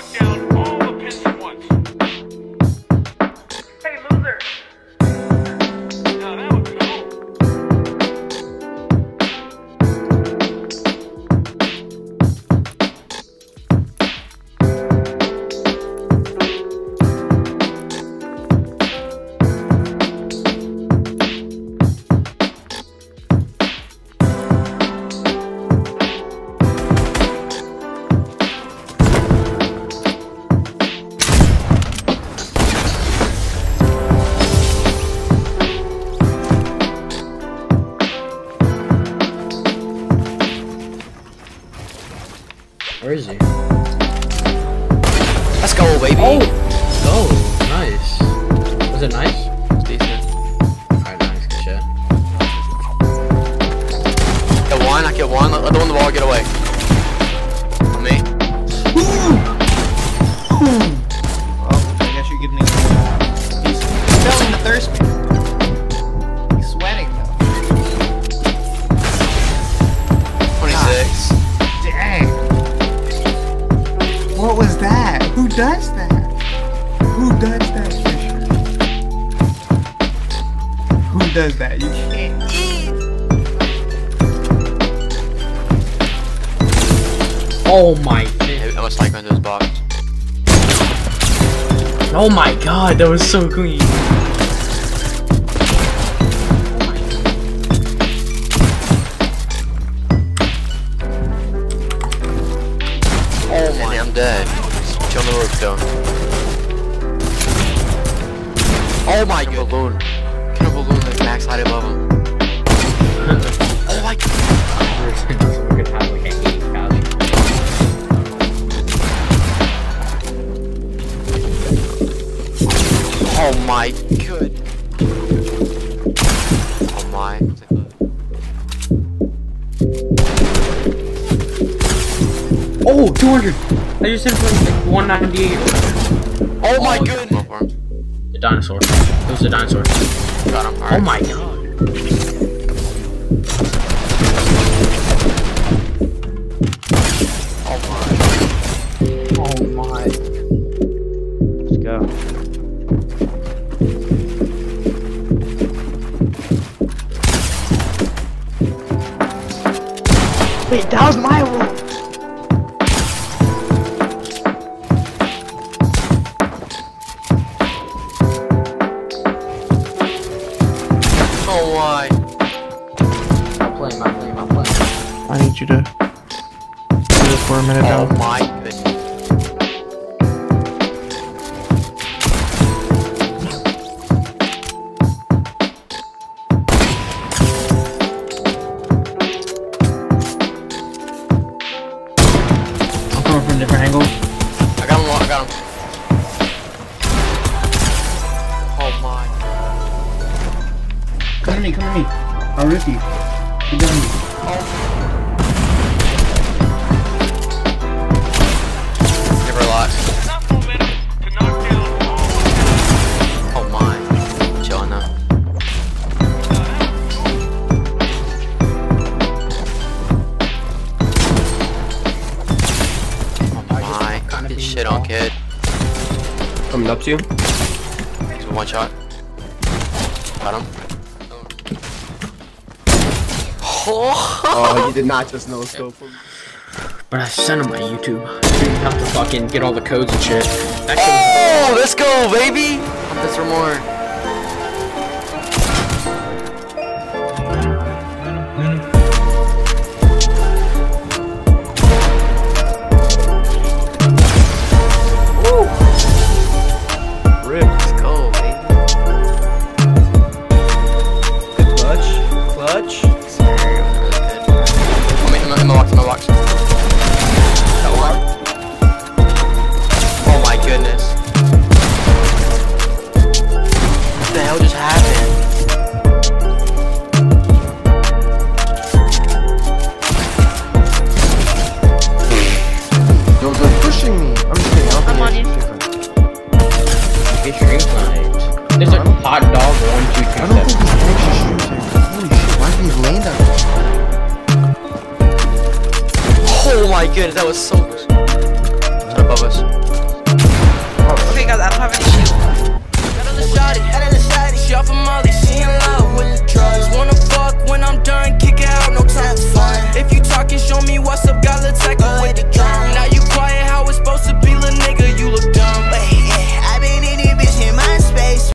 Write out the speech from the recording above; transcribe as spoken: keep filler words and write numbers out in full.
knock down all the pins at once. Hey, loser! Now that would be cool. Where is he? Let's go, baby. Oh! Oh, nice. Was it nice? It's decent. Alright, nice. Good shit. Get one, I get one. Let, let the one the ball get away. On me. Well, I guess you're getting it. He's feeling the thirst, man. He's sweating, though. twenty-six. Dang. What was that? Who does that? Who does that, Fisher? Who does that? You can't eat. Oh my. Hey, I must like into his box. Oh my god, that was so clean. Oh my, I'm dead. Chill on the roof, though. Oh my god. Balloon. Get a balloon like max height above him. Oh my god. Oh my good. Oh my. Oh, two hundred! I just hit him for like one ninety-eight. Oh my god. The dinosaur. It was the dinosaur. Got him. All Oh right. my god. Oh my. Oh my. Let's go. Wait, that was my roll. Oh why? I'm playing, I'm playing, I'm playing. I need you to do this for a minute Oh now. my goodness. I'm coming from different angles. I got him. I got him. Oh my. Come to me, come to me. I'll rip you. Get down me. Give her a lot. Enough momentum to knock down all the pins. Oh my. Chilling now. Oh my. Get shit on, kid. Coming up to you. He's one shot. Got him. Oh, you did not just no scope him. But I sent him my YouTube. You have to fucking get all the codes and shit. That shit Oh, let's go, baby! This or more. Rip. Let's go, baby. Good clutch. Clutch. There you go. Really good. I'm in my, in my box. In my box. Got one. Oh my goodness. What the hell just happened? Those are pushing me. I'm just kidding. I don't I'm on think you. it's different. Get your ink night. There's a hot dog one two I two don't think seven. he's actually shooting. Holy shit, why did he land up? Oh my goodness, that was so close. It's above us.